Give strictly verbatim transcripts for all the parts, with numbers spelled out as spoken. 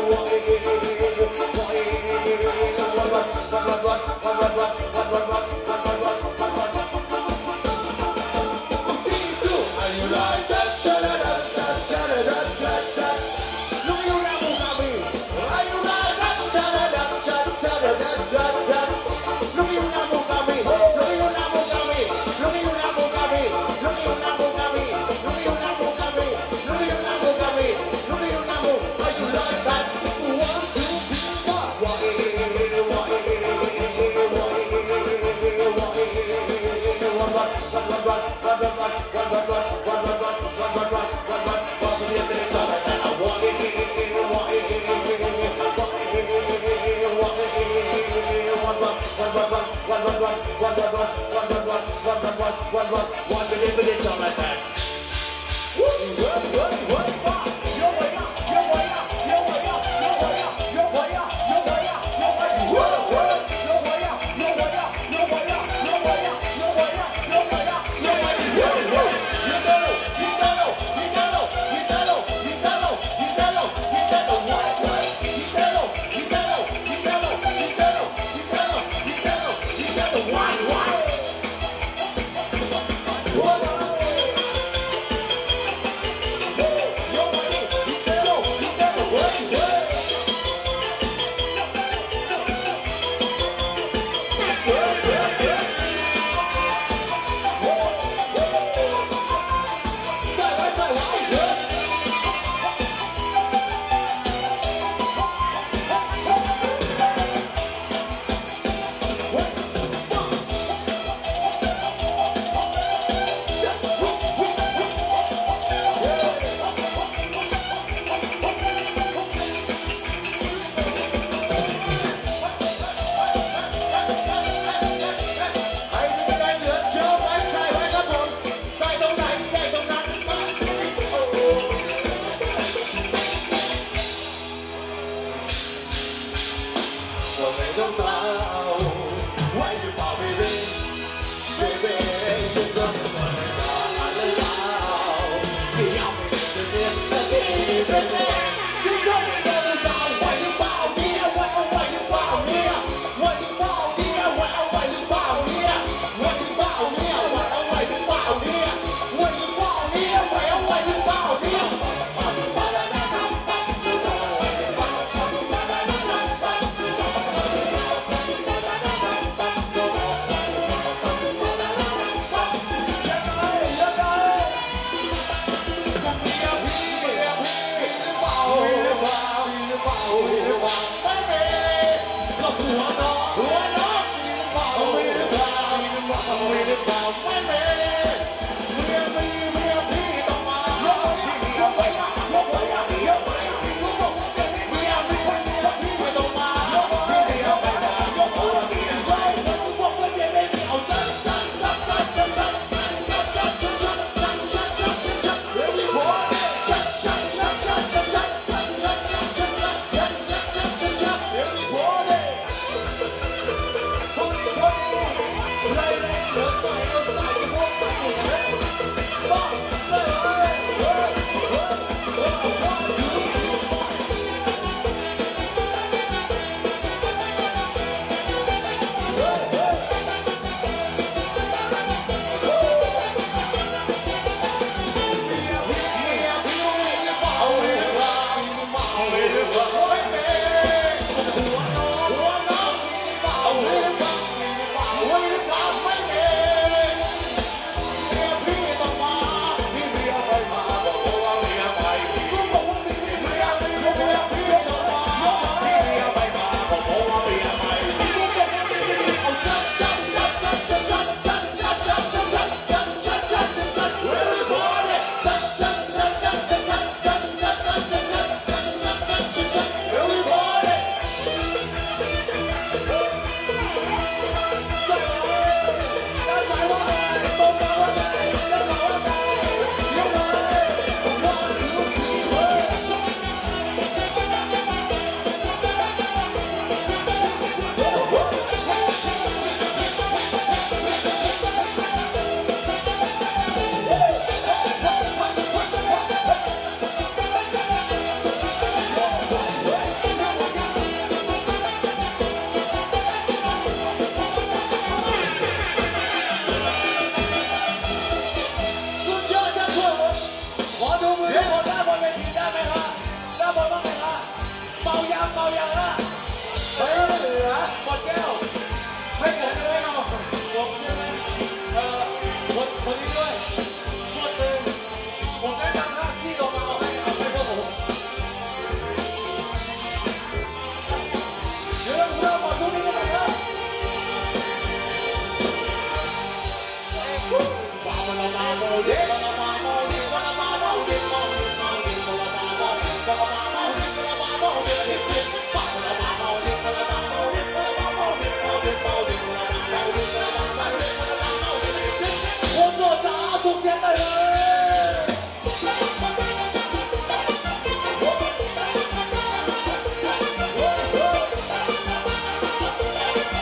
One, two, มายังเมายังนะเฮ้ยเหลือหมดแก้วไม่เกิดเลยเอาหมดใช่ไหมเออหมดคนนี้ด้วยหมดเลยผมแนะนำนะพี่ลงมาเอาให้เอาให้พวกผมเดี๋ยวเราหมดทุกนี้กันเลยนะบ้ามันละมาโมเดลละมาโมเดลละมาโมเดลโมเดลโมเดลละมาโมเดลละมาโมเดลละมาโมเดลบ้ามันละมาโมเดลละมาโมเดลละมาโมเดลโมเดลโมเดลละมาโมเดลละมาโมเดลละมาโมเดลคนโดดจ้าทุกเสียงเลย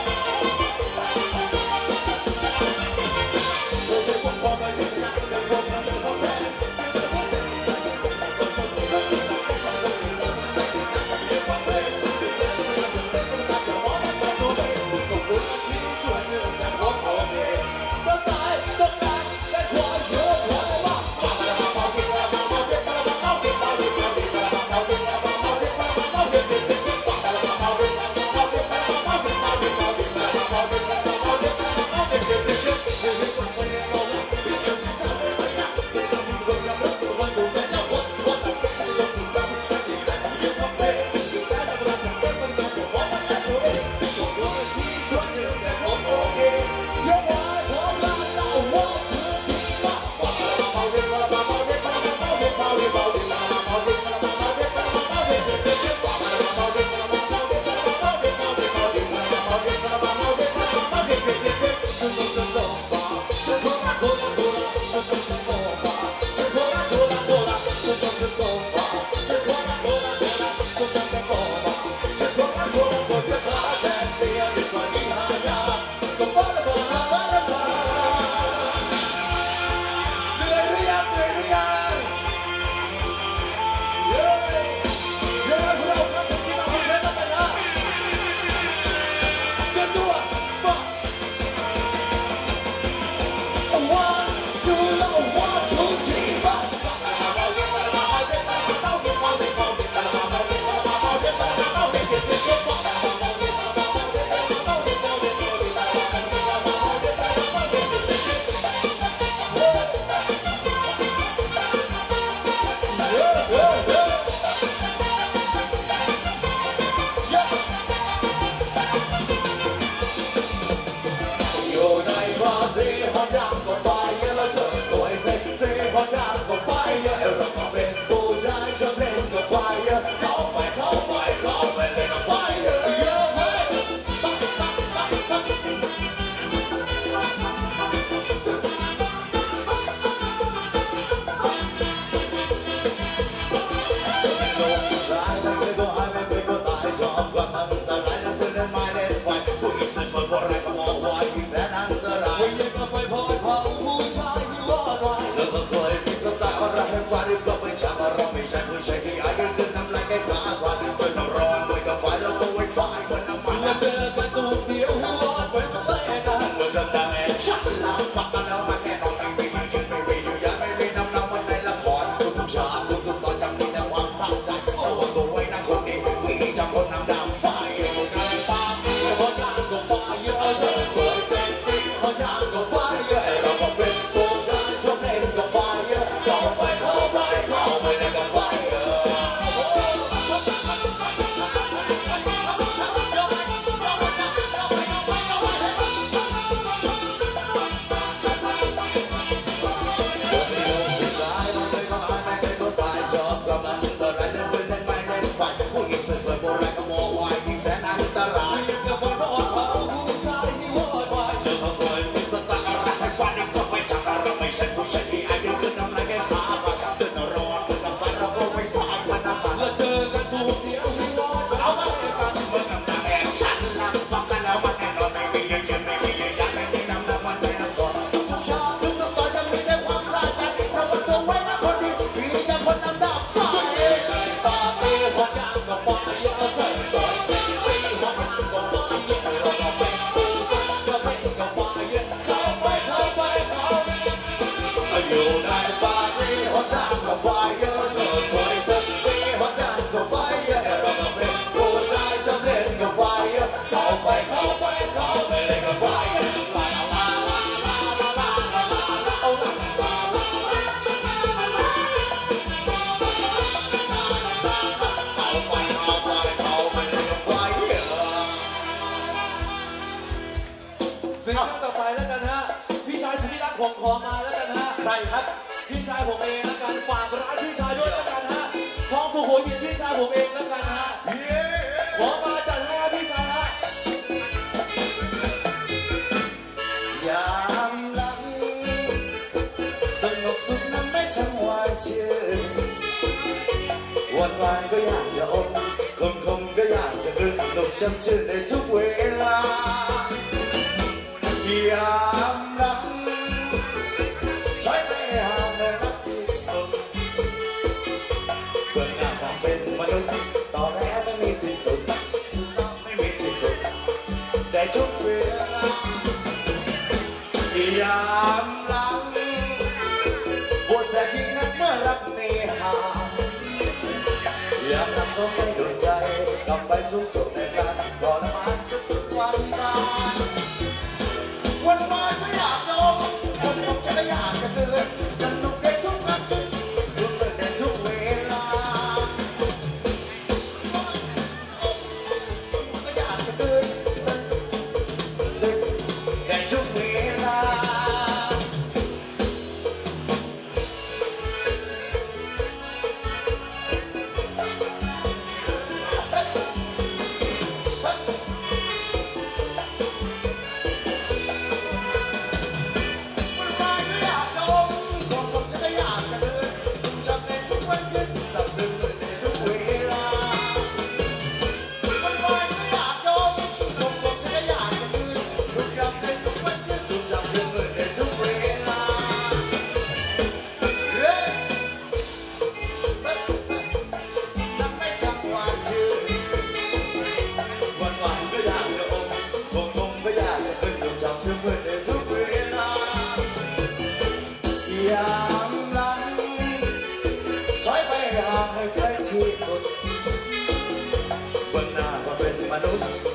พผมขอมาแล้วกันฮะใครครับพี่ชายผมเองแล้วกันฝากร้านพี่ชายด้วยแล้วกันฮะทองสุโขยินพี่ชายผมเองแล้วกันฮะขอมาจัดให้พี่ชายฮะยามหลังสนุกสุขนั้นไม่ช่างหวานชื่นวันวานก็อยากจะอมคมคมก็อยากจะคืนสนุกช่ำชื่นในทุกเวลายามหลังใช้ไม่ห่างในรักที่สุดเพื่อหน้าความเป็นมนุษย์ต่อแม้ไม่มีสิ้นสุดต้องไม่มีที่สุดแต่ทุกเวลายามหลังปวดแสบยิ่งนักเมื่อรักเนหายามนั้นก็ไม่โดนใจกลับไปสุขสุขในการทรมานทุกวันนานวันวานไม่อยากจะอมคนผมจะไม่อยากจะเตือนสนุกในทุกวันทุกทุกเมื่อในทุกเวลาก็อยากจะเตือนในทุกเวลาที่สุดบนหน้าว่าเป็นมนุษย์